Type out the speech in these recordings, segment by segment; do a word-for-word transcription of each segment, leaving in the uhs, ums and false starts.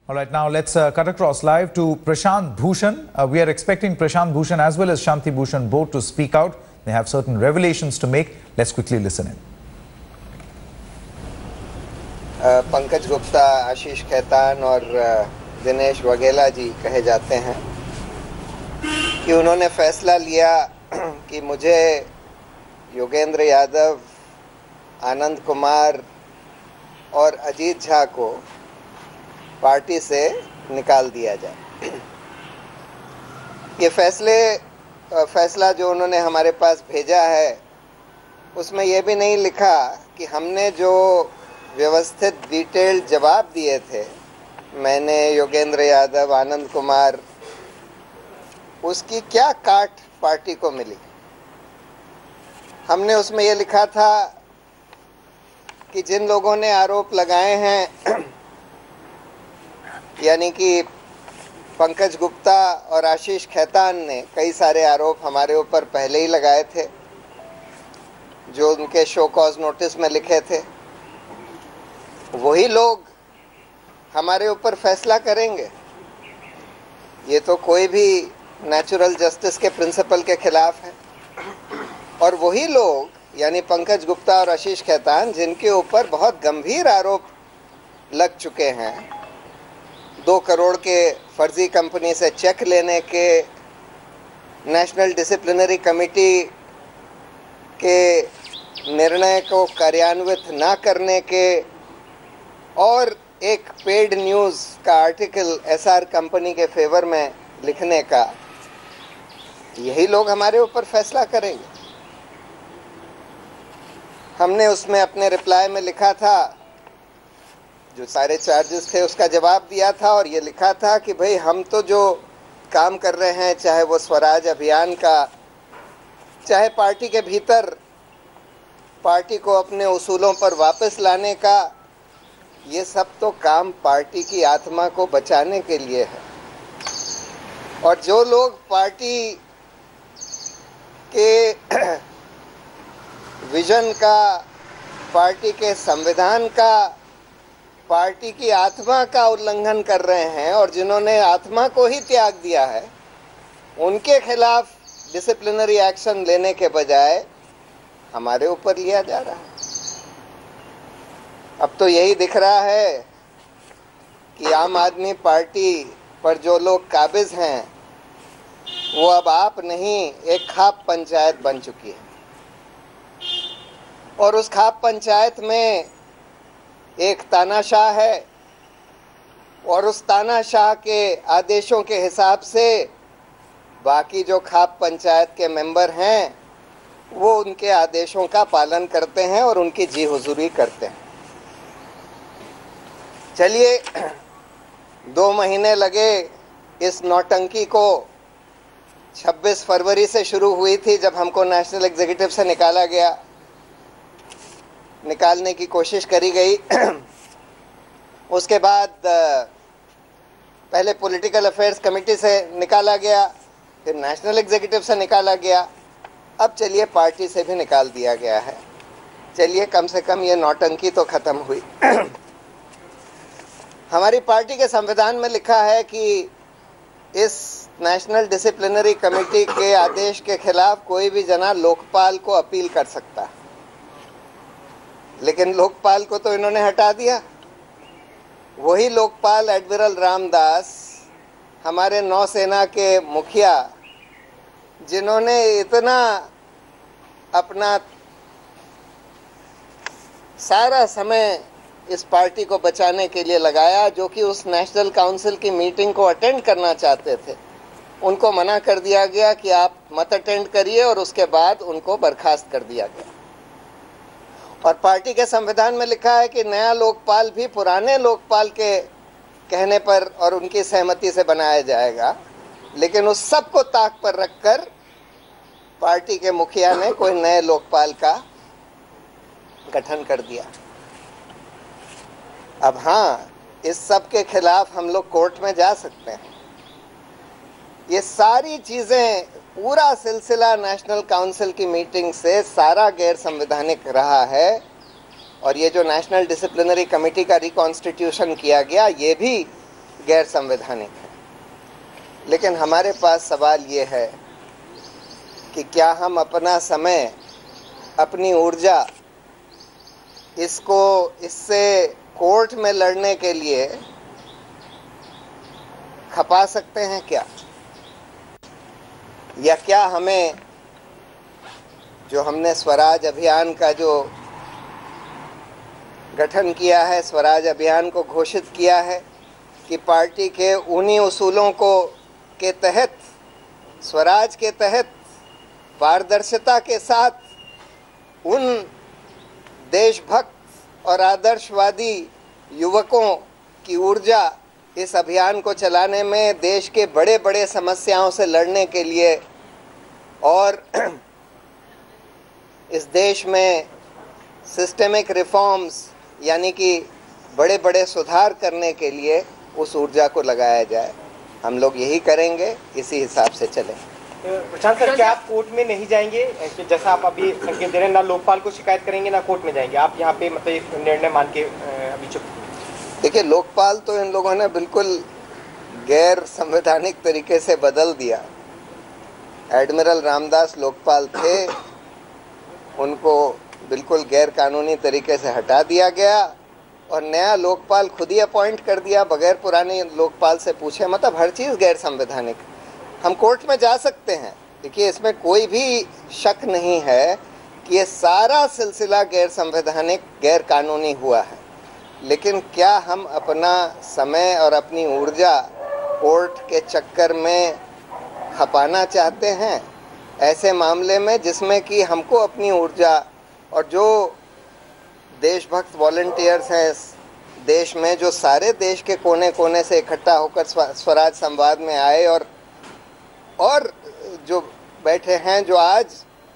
All right, now let's uh, cut across live to Prashant Bhushan. Uh, we are expecting Prashant Bhushan as well as Shanti Bhushan both to speak out. They have certain revelations to make. Let's quickly listen in. Uh, Pankaj Gupta, आशीष खेतान और दिनेश वघेला जी कहे जाते हैं कि उन्होंने फैसला लिया कि मुझे योगेंद्र यादव, आनंद कुमार और अजीत झा को पार्टी से निकाल दिया जाए। ये फैसले फैसला जो उन्होंने हमारे पास भेजा है उसमें यह भी नहीं लिखा कि हमने जो व्यवस्थित डिटेल्ड जवाब दिए थे, मैंने, योगेंद्र यादव, आनंद कुमार, उसकी क्या काट पार्टी को मिली। हमने उसमें यह लिखा था कि जिन लोगों ने आरोप लगाए हैं, यानी कि पंकज गुप्ता और आशीष खेतान ने कई सारे आरोप हमारे ऊपर पहले ही लगाए थे, जो उनके शो कॉज नोटिस में लिखे थे, वही लोग हमारे ऊपर फैसला करेंगे। ये तो कोई भी नेचुरल जस्टिस के प्रिंसिपल के खिलाफ है। और वही लोग यानी पंकज गुप्ता और आशीष खेतान, जिनके ऊपर बहुत गंभीर आरोप लग चुके हैं, दो करोड़ के फर्जी कंपनी से चेक लेने के, नेशनल डिसिप्लिनरी कमेटी के निर्णय को कार्यान्वित ना करने के, और एक पेड न्यूज़ का आर्टिकल एसआर कंपनी के फेवर में लिखने का, यही लोग हमारे ऊपर फैसला करेंगे। हमने उसमें अपने रिप्लाई में लिखा था, जो सारे चार्जेस थे उसका जवाब दिया था, और ये लिखा था कि भाई हम तो जो काम कर रहे हैं, चाहे वो स्वराज अभियान का, चाहे पार्टी के भीतर पार्टी को अपने उसूलों पर वापस लाने का, ये सब तो काम पार्टी की आत्मा को बचाने के लिए है। और जो लोग पार्टी के विजन का, पार्टी के संविधान का, पार्टी की आत्मा का उल्लंघन कर रहे हैं और जिन्होंने आत्मा को ही त्याग दिया है, उनके खिलाफ डिसिप्लिनरी एक्शन लेने के बजाय हमारे ऊपर लिया जा रहा है। अब तो यही दिख रहा है कि आम आदमी पार्टी पर जो लोग काबिज हैं, वो अब आप नहीं, एक खाप पंचायत बन चुकी है। और उस खाप पंचायत में एक तानाशाह है, और उस तानाशाह के आदेशों के हिसाब से बाकी जो खाप पंचायत के मेंबर हैं, वो उनके आदेशों का पालन करते हैं और उनकी जी हुजूरी करते हैं। चलिए, दो महीने लगे इस नौटंकी को। छब्बीस फरवरी से शुरू हुई थी, जब हमको नेशनल एग्जीक्यूटिव से निकाला गया, निकालने की कोशिश करी गई। उसके बाद पहले पॉलिटिकल अफेयर्स कमेटी से निकाला गया, फिर नेशनल एग्जीक्यूटिव से निकाला गया, अब चलिए पार्टी से भी निकाल दिया गया है। चलिए, कम से कम ये नौटंकी तो ख़त्म हुई। हमारी पार्टी के संविधान में लिखा है कि इस नेशनल डिसिप्लिनरी कमेटी के आदेश के खिलाफ कोई भी जना लोकपाल को अपील कर सकता है, लेकिन लोकपाल को तो इन्होंने हटा दिया। वही लोकपाल एडमिरल रामदास, हमारे नौसेना के मुखिया, जिन्होंने इतना अपना सारा समय इस पार्टी को बचाने के लिए लगाया, जो कि उस नेशनल काउंसिल की मीटिंग को अटेंड करना चाहते थे, उनको मना कर दिया गया कि आप मत अटेंड करिए, और उसके बाद उनको बर्खास्त कर दिया गया। और पार्टी के संविधान में लिखा है कि नया लोकपाल भी पुराने लोकपाल के कहने पर और उनकी सहमति से बनाया जाएगा, लेकिन उस सब को ताक पर रखकर पार्टी के मुखिया ने कोई नए लोकपाल का गठन कर दिया। अब हाँ, इस सब के खिलाफ हम लोग कोर्ट में जा सकते हैं। ये सारी चीज़ें, पूरा सिलसिला नेशनल काउंसिल की मीटिंग से सारा गैर संवैधानिक रहा है। और ये जो नेशनल डिसिप्लिनरी कमेटी का रिकॉन्स्टिट्यूशन किया गया, ये भी गैर संवैधानिक है। लेकिन हमारे पास सवाल ये है कि क्या हम अपना समय, अपनी ऊर्जा इसको इससे कोर्ट में लड़ने के लिए खपा सकते हैं क्या? या क्या हमें जो हमने स्वराज अभियान का जो गठन किया है, स्वराज अभियान को घोषित किया है कि पार्टी के उन्हीं उसूलों को के तहत, स्वराज के तहत, पारदर्शिता के साथ उन देशभक्त और आदर्शवादी युवकों की ऊर्जा इस अभियान को चलाने में, देश के बड़े बड़े समस्याओं से लड़ने के लिए और इस देश में सिस्टेमिक रिफॉर्म्स यानी कि बड़े बड़े सुधार करने के लिए उस ऊर्जा को लगाया जाए। हम लोग यही करेंगे, इसी हिसाब से चलें। प्रशांत सर, क्या आप कोर्ट में नहीं जाएंगे? जैसा आप अभी संकेत दे रहे हैं, ना लोकपाल को शिकायत करेंगे ना कोर्ट में जाएंगे, आप यहाँ पे मतलब एक निर्णय मान के अभी चुप? देखिए, लोकपाल तो इन लोगों ने बिल्कुल गैर संवैधानिक तरीके से बदल दिया। एडमिरल रामदास लोकपाल थे, उनको बिल्कुल गैर कानूनी तरीके से हटा दिया गया और नया लोकपाल खुद ही अपॉइंट कर दिया बगैर पुराने लोकपाल से पूछे। मतलब हर चीज़ गैर संवैधानिक। हम कोर्ट में जा सकते हैं, देखिए इसमें कोई भी शक नहीं है कि ये सारा सिलसिला गैर संवैधानिक, गैर कानूनी हुआ है। लेकिन क्या हम अपना समय और अपनी ऊर्जा कोर्ट के चक्कर में खपाना चाहते हैं ऐसे मामले में जिसमें कि हमको अपनी ऊर्जा और जो देशभक्त वॉलंटियर्स हैं देश में, जो सारे देश के कोने कोने से इकट्ठा होकर स्वराज संवाद में आए और और जो बैठे हैं, जो आज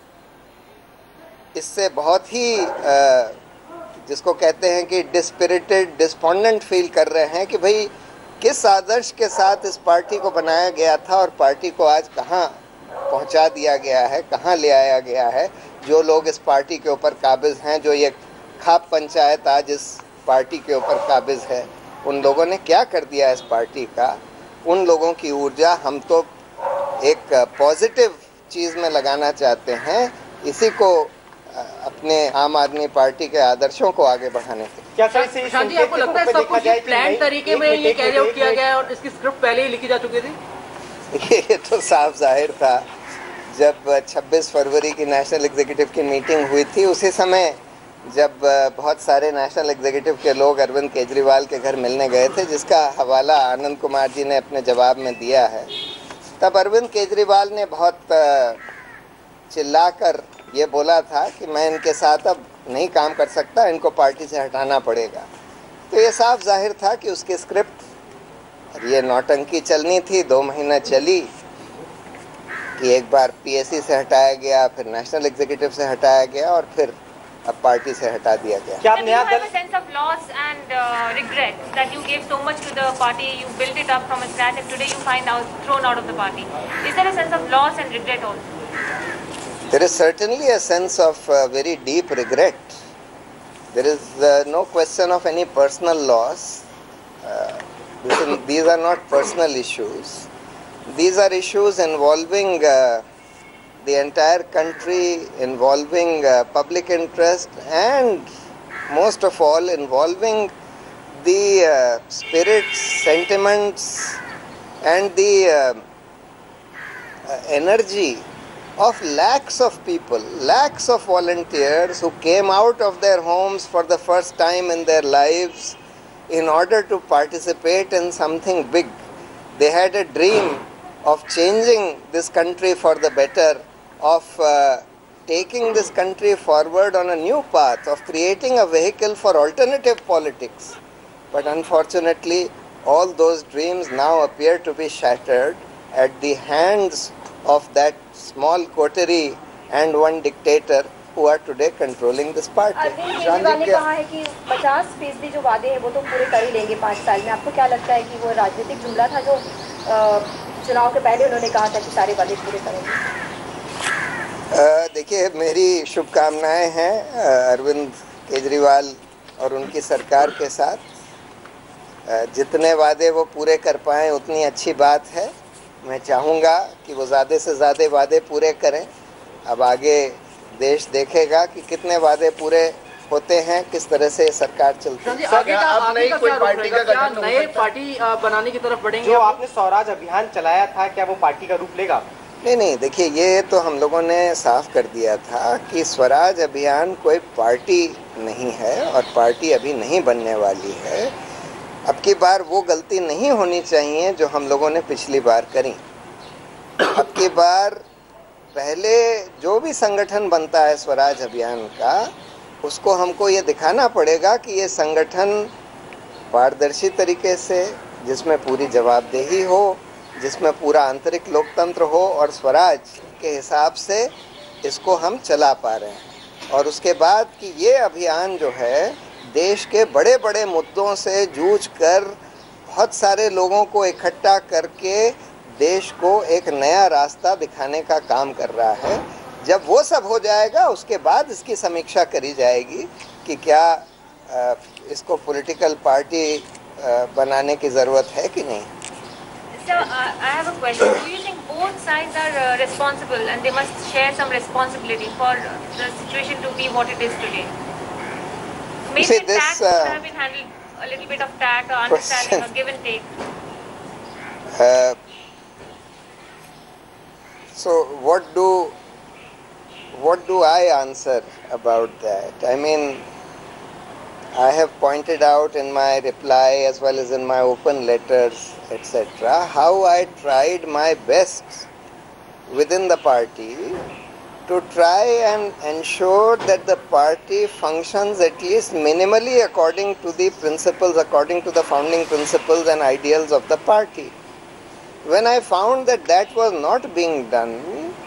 इससे बहुत ही आ, जिसको कहते हैं कि डिस्पिरिटेड, डिस्पोंडेंट फील कर रहे हैं कि भाई किस आदर्श के साथ इस पार्टी को बनाया गया था और पार्टी को आज कहाँ पहुँचा दिया गया है, कहाँ ले आया गया है। जो लोग इस पार्टी के ऊपर काबिज हैं, जो ये खाप पंचायत आज इस पार्टी के ऊपर काबिज है, उन लोगों ने क्या कर दिया इस पार्टी का। उन लोगों की ऊर्जा हम तो एक पॉजिटिव चीज़ में लगाना चाहते हैं, इसी को अपने आम आदमी पार्टी के आदर्शों को आगे बढ़ाने के। क्या सर से शांति आपको लगता है सब कुछ प्लान तरीके में ये कैरी आउट किया गया है और इसकी स्क्रिप्ट पहले ही लिखी जा चुकी थी? ये तो साफ जाहिर था। जब छब्बीस फरवरी की नेशनल एग्जीक्यूटिव की मीटिंग हुई थी, उसी समय जब बहुत सारे नेशनल एग्जीक्यूटिव के लोग अरविंद केजरीवाल के घर मिलने गए थे, जिसका हवाला आनंद कुमार जी ने अपने जवाब में दिया है, तब अरविंद केजरीवाल ने बहुत चिल्लाकर ये बोला था कि मैं इनके साथ अब नहीं काम कर सकता, इनको पार्टी से हटाना पड़ेगा। तो ये साफ जाहिर था कि उसकी स्क्रिप्ट, ये नौटंकी चलनी थी, दो महीना चली कि एक बार पीएससी से हटाया गया, फिर नेशनल एग्जीक्यूटिव से हटाया गया और फिर अब पार्टी से हटा दिया गया। क्या आप नया दल? sense of loss and uh, regret that you gave so much to the party, you built it up from scratch, and today you find out thrown out of the party. Is there a sense of loss and regret also? There is certainly a sense of uh, very deep regret. There is uh, no question of any personal loss. Uh, this is, these are not personal issues. These are issues involving uh, the entire country, involving uh, public interest, and most of all involving the uh, spirits, sentiments, and the uh, uh, energy of lakhs of people, lakhs of volunteers who came out of their homes for the first time in their lives in order to participate in something big. They had a dream of changing this country for the better, of uh, taking this country forward on a new path, of creating a vehicle for alternative politics. But unfortunately, all those dreams now appear to be shattered at the hands of that small coterie and one dictator who are today controlling this party. Kejriwal ने कहा है कि पचास फीसदी जो वादे हैं वो तो पूरे कर ही लेंगे पाँच साल में। आपको क्या लगता है कि वो राजनीतिक जुमला था जो चुनाव के पहले उन्होंने कहा था कि सारे वादे पूरे करेंगे? देखिए, मेरी शुभकामनाएं हैं अरविंद केजरीवाल और उनकी सरकार के साथ। जितने वादे वो पूरे कर पाएँ उतनी अच्छी बात है। मैं चाहूँगा कि वो ज़्यादा से ज़्यादा वादे पूरे करें। अब आगे देश देखेगा कि कितने वादे पूरे होते हैं, किस तरह से सरकार चलती है। आगे का आगे का क्या रुख रहेगा? क्या नए पार्टी बनाने की तरफ बढ़ेंगे? जो आपने स्वराज अभियान चलाया था, क्या वो पार्टी का रूप लेगा? नहीं नहीं, देखिए ये तो हम लोगों ने साफ कर दिया था कि स्वराज अभियान कोई पार्टी नहीं है और पार्टी अभी नहीं बनने वाली है। अब की बार वो गलती नहीं होनी चाहिए जो हम लोगों ने पिछली बार करी। अब की बार पहले जो भी संगठन बनता है स्वराज अभियान का, उसको हमको ये दिखाना पड़ेगा कि ये संगठन पारदर्शी तरीके से, जिसमें पूरी जवाबदेही हो, जिसमें पूरा आंतरिक लोकतंत्र हो और स्वराज के हिसाब से इसको हम चला पा रहे हैं। और उसके बाद कि ये अभियान जो है देश के बड़े बड़े मुद्दों से जूझ कर बहुत सारे लोगों को इकट्ठा करके देश को एक नया रास्ता दिखाने का काम कर रहा है। जब वो सब हो जाएगा उसके बाद इसकी समीक्षा करी जाएगी कि क्या आ, इसको पॉलिटिकल पार्टी आ, बनाने की ज़रूरत है कि नहीं। So, uh, I have a question. Do you think both sides are uh, responsible and they must share some responsibility for the situation to be what it is today? Maybe See, tax this, uh, uh, have been handled a little bit of tact or understanding or give and take. Uh, so what do what do I answer about that? I mean, I have pointed out in my reply as well as in my open letters, et cetera, how I tried my best within the party to try and ensure that the party functions at least minimally according to the principles, according to the founding principles and ideals of the party. When I found that that was not being done,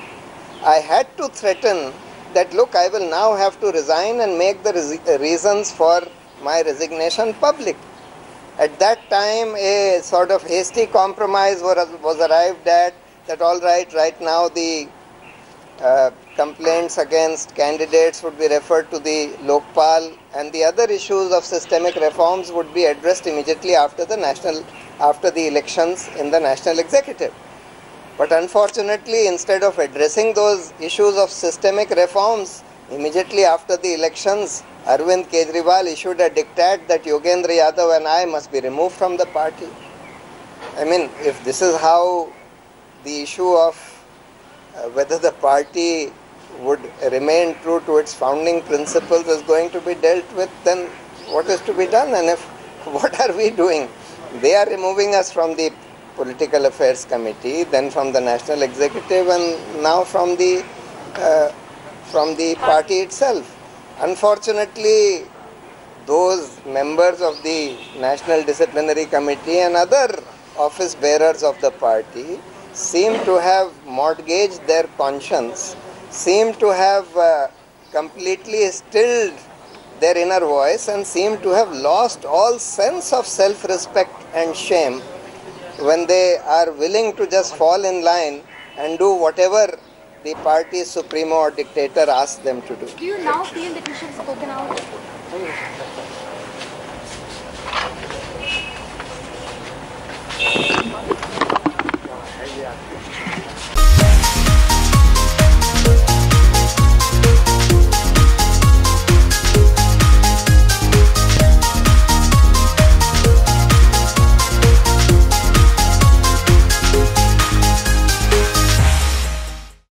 I had to threaten that, look, I will now have to resign and make the reasons for my resignation public. At that time, a sort of hasty compromise was arrived at, that all right, right now the uh, complaints against candidates would be referred to the Lokpal and the other issues of systemic reforms would be addressed immediately after the national, after the elections in the national executive. But unfortunately, instead of addressing those issues of systemic reforms, immediately after the elections, Arvind Kejriwal issued a diktat that Yogendra Yadav and I must be removed from the party. I mean, if this is how the issue of uh, whether the party would remain true to its founding principles is going to be dealt with, then what is to be done? And if what are we doing? They are removing us from the Political Affairs Committee, then from the National Executive, and now from the uh, from the party itself. Unfortunately, those members of the National Disciplinary Committee and other office bearers of the party seem to have mortgaged their conscience, seem to have uh, completely stilled their inner voice, and seem to have lost all sense of self-respect and shame when they are willing to just fall in line and do whatever the party's supremo or dictator asks them to do. Do you now feel that you should have spoken out?